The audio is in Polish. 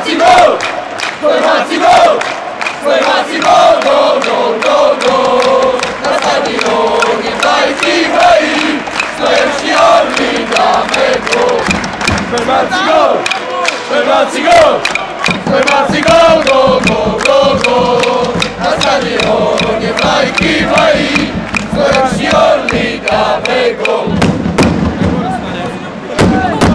gol! Znojmaci gol! Znojmaci gol, gol, gol, gol, gol! Na stadionie Gdańskich hej! Znojemski Orlik damy gol! Znojmaci gol! Znojmaci gol! Znojmaci gol, gol, gol, gol, gol!